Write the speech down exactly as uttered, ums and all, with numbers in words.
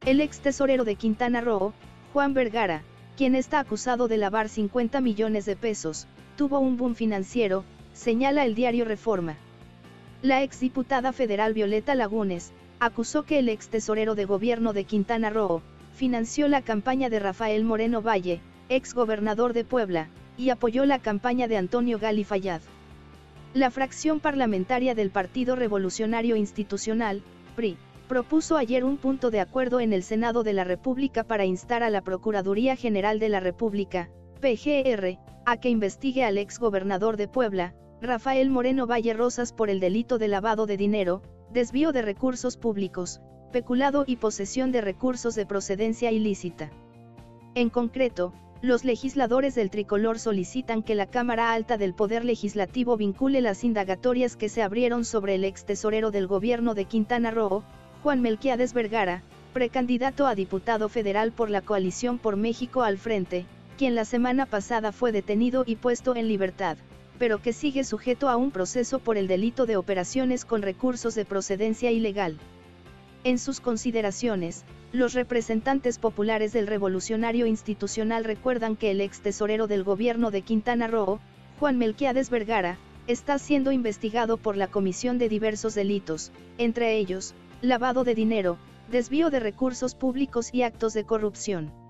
El ex tesorero de Quintana Roo, Juan Vergara, quien está acusado de lavar cincuenta millones de pesos, tuvo un boom financiero, señala el diario Reforma. La exdiputada federal Violeta Lagunes acusó que el ex tesorero de gobierno de Quintana Roo financió la campaña de Rafael Moreno Valle, ex gobernador de Puebla, y apoyó la campaña de Antonio Gali Fayad. La fracción parlamentaria del Partido Revolucionario Institucional, P R I, propuso ayer un punto de acuerdo en el Senado de la República para instar a la Procuraduría General de la República, P G R, a que investigue al ex gobernador de Puebla, Rafael Moreno Valle Rosas por el delito de lavado de dinero, desvío de recursos públicos, peculado y posesión de recursos de procedencia ilícita. En concreto, los legisladores del tricolor solicitan que la Cámara Alta del Poder Legislativo vincule las indagatorias que se abrieron sobre el ex tesorero del gobierno de Quintana Roo, Juan Melquiades Vergara, precandidato a diputado federal por la Coalición por México al Frente, quien la semana pasada fue detenido y puesto en libertad, pero que sigue sujeto a un proceso por el delito de operaciones con recursos de procedencia ilegal. En sus consideraciones, los representantes populares del Revolucionario Institucional recuerdan que el ex tesorero del gobierno de Quintana Roo, Juan Melquiades Vergara, está siendo investigado por la comisión de diversos delitos, entre ellos, lavado de dinero, desvío de recursos públicos y actos de corrupción.